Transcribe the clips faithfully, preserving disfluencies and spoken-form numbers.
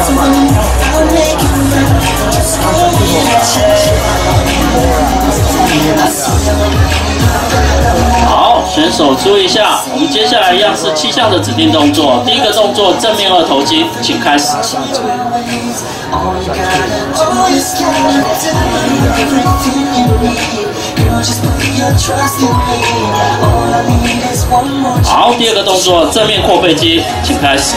好，选手注意一下，我们接下来一样是七项的指定动作。第一个动作正面二头肌，请开始。好，第二个动作正面阔背肌，请开始。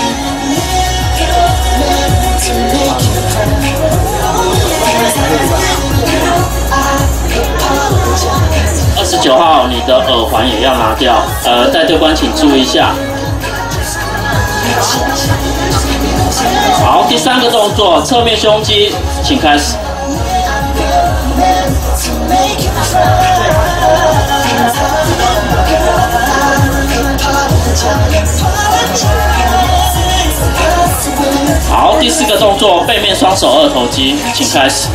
二十九号，你的耳环也要拿掉，呃，带队官请注意一下。好，第三个动作侧面胸肌，请开始。好，第四个动作背面双手二头肌，请开始。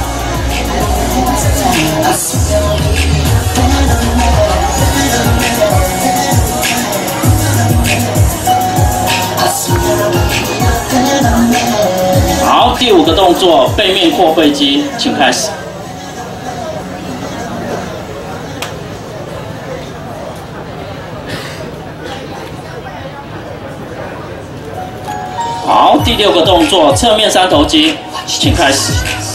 好，第五个动作背面阔背肌，请开始。好，第六个动作侧面三头肌，请开始。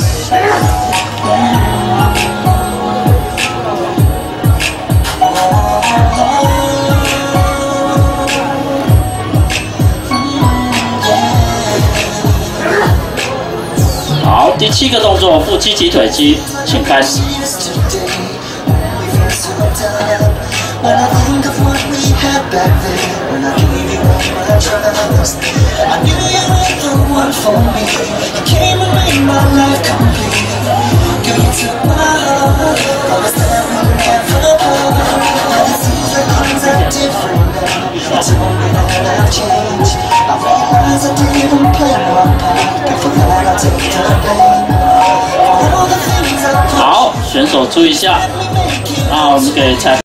好，第七个动作腹肌及腿肌，请开始。When I think of what we had back then, when I gave you all my trust, I knew you were the one for me. You came and made my life complete. Girl, you took my heart, promised that we'd never part. Now it seems like things are different now. Tell me that I've changed. I realize I didn't play my part. But for that I'll take the blame. For all the things I put. 好，选手注意一下。那我们给裁。